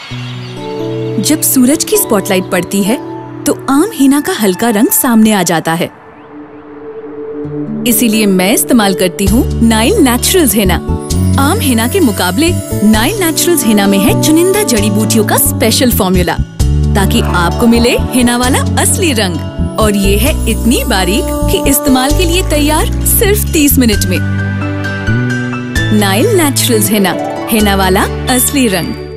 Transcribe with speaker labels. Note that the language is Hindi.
Speaker 1: जब सूरज की स्पॉटलाइट पड़ती है तो आम हिना का हल्का रंग सामने आ जाता है। इसीलिए मैं इस्तेमाल करती हूँ नाइल नेचुरल्स हिना। आम हिना के मुकाबले नाइल नेचुरल्स हिना में है चुनिंदा जड़ी बूटियों का स्पेशल फॉर्मूला, ताकि आपको मिले हिना वाला असली रंग। और ये है इतनी बारीक कि इस्तेमाल के लिए तैयार सिर्फ 30 मिनट में। नाइल नेचुरल्स हिना, हिना वाला असली रंग।